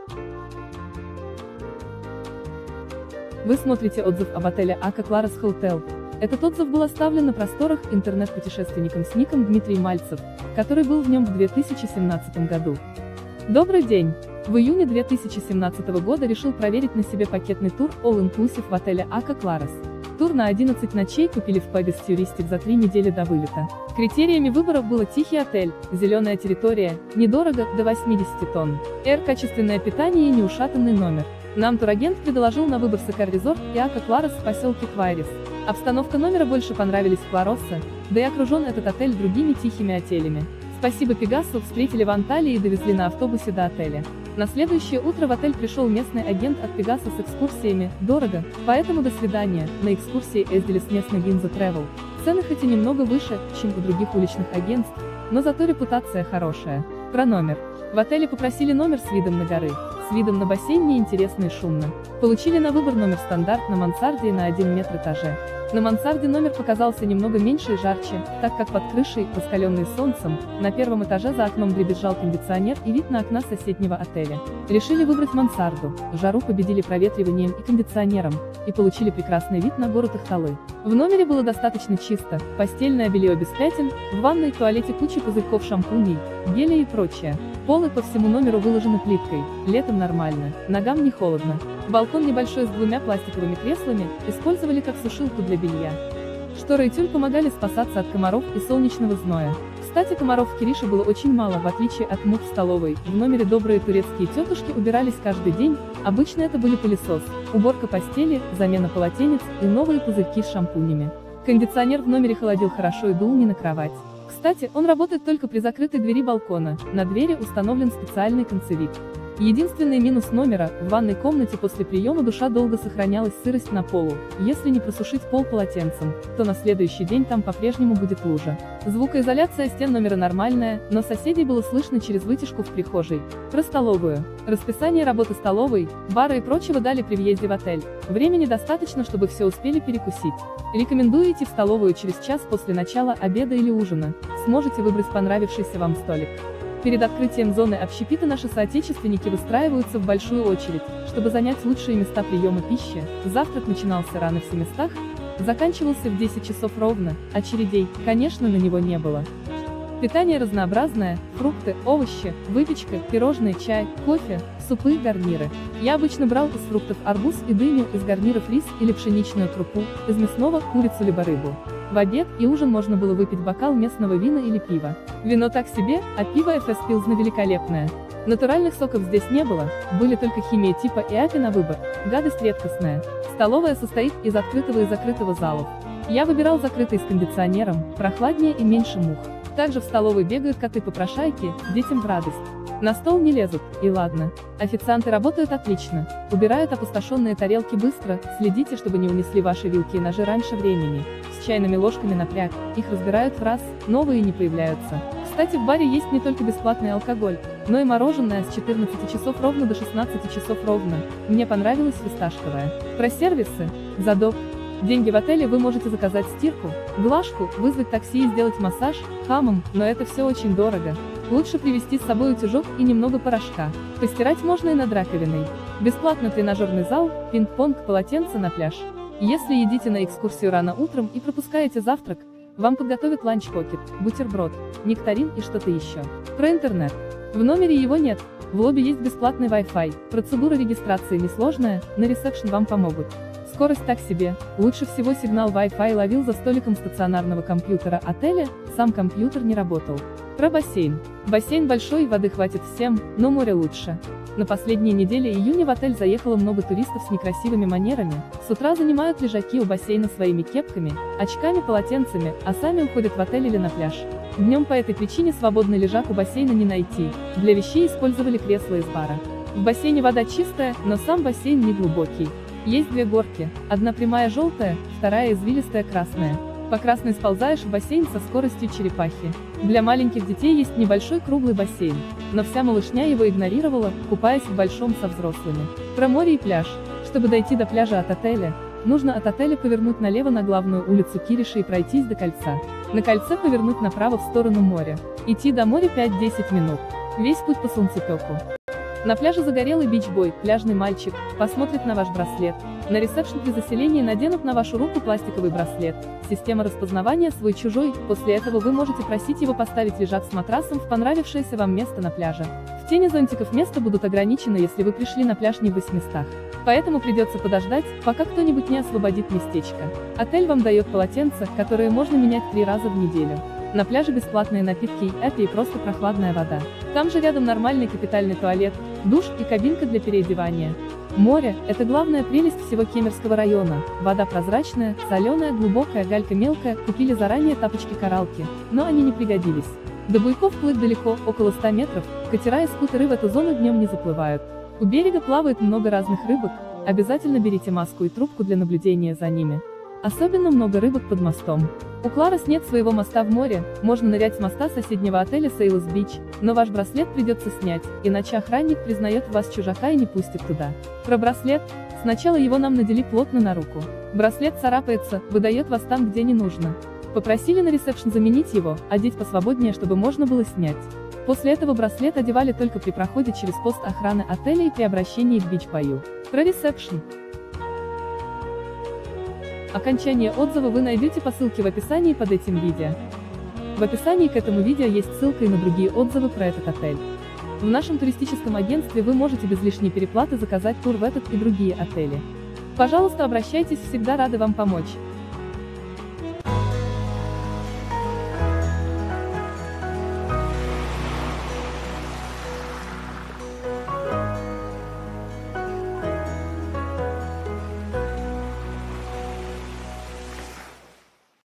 Вы смотрите отзыв об отеле Ака Кларес Hotel. Этот отзыв был оставлен на просторах интернет-путешественником с ником Дмитрий Мальцев, который был в нем в 2017 году. Добрый день! В июне 2017 года решил проверить на себе пакетный тур All Inclusive в отеле Ака Кларес. Тур на 11 ночей купили в Pebis Touristic за 3 недели до вылета. Критериями выбора было тихий отель, зеленая территория, недорого, до 80 тонн, качественное питание и неушатанный номер. Нам турагент предложил на выбор Сакар Резорт и Ака Кларес в поселке Квайрис. Обстановка номера больше понравились в Клароссе, да и окружен этот отель другими тихими отелями. Спасибо Пегасу, встретили в Анталии и довезли на автобусе до отеля. На следующее утро в отель пришел местный агент от Пегаса с экскурсиями, дорого, поэтому до свидания, на экскурсии ездили с местной Ginza Travel. Цены хоть и немного выше, чем у других уличных агентств, но зато репутация хорошая. Про номер. В отеле попросили номер с видом на горы. С видом на бассейн неинтересно и шумно. Получили на выбор номер стандарт на мансарде и на 1 метр этаже. На мансарде номер показался немного меньше и жарче, так как под крышей, раскаленный солнцем, на первом этаже за окном дребезжал кондиционер и вид на окна соседнего отеля. Решили выбрать мансарду, жару победили проветриванием и кондиционером, и получили прекрасный вид на город Ихталы. В номере было достаточно чисто, постельное белье без пятен, в ванной и туалете куча пузырьков шампуней, гелей и прочее. Полы по всему номеру выложены плиткой, летом нормально, ногам не холодно. Балкон небольшой с 2 пластиковыми креслами, использовали как сушилку для белья. Шторы и тюль помогали спасаться от комаров и солнечного зноя. Кстати, комаров в Кирише было очень мало, в отличие от мух в столовой. В номере добрые турецкие тетушки убирались каждый день, обычно это были пылесос, уборка постели, замена полотенец и новые пузырьки с шампунями. Кондиционер в номере холодил хорошо и дул не на кровать. Кстати, он работает только при закрытой двери балкона, на двери установлен специальный концевик. Единственный минус номера, в ванной комнате после приема душа долго сохранялась сырость на полу. Если не просушить пол полотенцем, то на следующий день там по-прежнему будет лужа. Звукоизоляция стен номера нормальная, но соседей было слышно через вытяжку в прихожей. Про столовую. Расписание работы столовой, бара и прочего дали при въезде в отель. Времени достаточно, чтобы все успели перекусить. Рекомендую идти в столовую через час после начала обеда или ужина. Сможете выбрать понравившийся вам столик. Перед открытием зоны общепита наши соотечественники выстраиваются в большую очередь, чтобы занять лучшие места приема пищи. Завтрак начинался рано в 7 местах, заканчивался в 10 часов ровно, очередей, конечно, на него не было. Питание разнообразное, фрукты, овощи, выпечка, пирожные, чай, кофе, супы, гарниры. Я обычно брал из фруктов арбуз и дыню, из гарниров рис или пшеничную крупу, из мясного курицу либо рыбу. В обед и ужин можно было выпить бокал местного вина или пива. Вино так себе, а пиво FS Pilsner великолепное. Натуральных соков здесь не было, были только химия типа и апи на выбор, гадость редкостная. Столовая состоит из открытого и закрытого залов. Я выбирал закрытый с кондиционером, прохладнее и меньше мух. Также в столовой бегают коты-попрошайки, детям в радость. На стол не лезут, и ладно. Официанты работают отлично, убирают опустошенные тарелки быстро, следите, чтобы не унесли ваши вилки и ножи раньше времени. С чайными ложками напряг, их разбирают в раз, новые не появляются. Кстати, в баре есть не только бесплатный алкоголь, но и мороженое с 14 часов ровно до 16 часов ровно. Мне понравилось фисташковое. Про сервисы. Задок. Деньги в отеле вы можете заказать стирку, глажку, вызвать такси и сделать массаж, хамам, но это все очень дорого. Лучше привезти с собой утюжок и немного порошка. Постирать можно и над раковиной. Бесплатно тренажерный зал, пинг-понг, полотенце на пляж. Если едите на экскурсию рано утром и пропускаете завтрак, вам подготовят ланч-покет, бутерброд, нектарин и что-то еще. Про интернет. В номере его нет, в лобби есть бесплатный Wi-Fi, процедура регистрации несложная, на ресепшн вам помогут. Скорость так себе, лучше всего сигнал Wi-Fi ловил за столиком стационарного компьютера отеля, сам компьютер не работал. Про бассейн. Бассейн большой, воды хватит всем, но море лучше. На последней неделе июня в отель заехало много туристов с некрасивыми манерами, с утра занимают лежаки у бассейна своими кепками, очками, полотенцами, а сами уходят в отель или на пляж. Днем по этой причине свободный лежак у бассейна не найти, для вещей использовали кресла из бара. В бассейне вода чистая, но сам бассейн не глубокий. Есть 2 горки, одна прямая желтая, вторая извилистая красная. По красной сползаешь в бассейн со скоростью черепахи. Для маленьких детей есть небольшой круглый бассейн, но вся малышня его игнорировала, купаясь в большом со взрослыми. Про море и пляж. Чтобы дойти до пляжа от отеля, нужно от отеля повернуть налево на главную улицу Кириши и пройтись до кольца. На кольце повернуть направо в сторону моря. Идти до моря 5-10 минут. Весь путь по солнцепеку. На пляже загорелый бич-бой, пляжный мальчик, посмотрит на ваш браслет. На ресепшн при заселении наденут на вашу руку пластиковый браслет. Система распознавания свой-чужой, после этого вы можете просить его поставить лежак с матрасом в понравившееся вам место на пляже. В тени зонтиков места будут ограничены, если вы пришли на пляж не в 800. Поэтому придется подождать, пока кто-нибудь не освободит местечко. Отель вам дает полотенца, которые можно менять 3 раза в неделю. На пляже бесплатные напитки и просто прохладная вода. Там же рядом нормальный капитальный туалет, душ и кабинка для переодевания. Море – это главная прелесть всего Кемеровского района. Вода прозрачная, соленая, глубокая, галька мелкая, купили заранее тапочки-коралки, но они не пригодились. До буйков плыть далеко, около 100 метров, катера и скутеры в эту зону днем не заплывают. У берега плавает много разных рыбок, обязательно берите маску и трубку для наблюдения за ними. Особенно много рыбок под мостом. У Кларос нет своего моста в море, можно нырять с моста соседнего отеля Sailors Beach, но ваш браслет придется снять, иначе охранник признает вас чужака и не пустит туда. Про браслет. Сначала его нам надели плотно на руку. Браслет царапается, выдает вас там, где не нужно. Попросили на ресепшн заменить его, одеть посвободнее, чтобы можно было снять. После этого браслет одевали только при проходе через пост охраны отеля и при обращении к бич-бою. Про ресепшн. Окончание отзыва вы найдете по ссылке в описании под этим видео. В описании к этому видео есть ссылка и на другие отзывы про этот отель. В нашем туристическом агентстве вы можете без лишней переплаты заказать тур в этот и другие отели. Пожалуйста, обращайтесь, всегда рады вам помочь.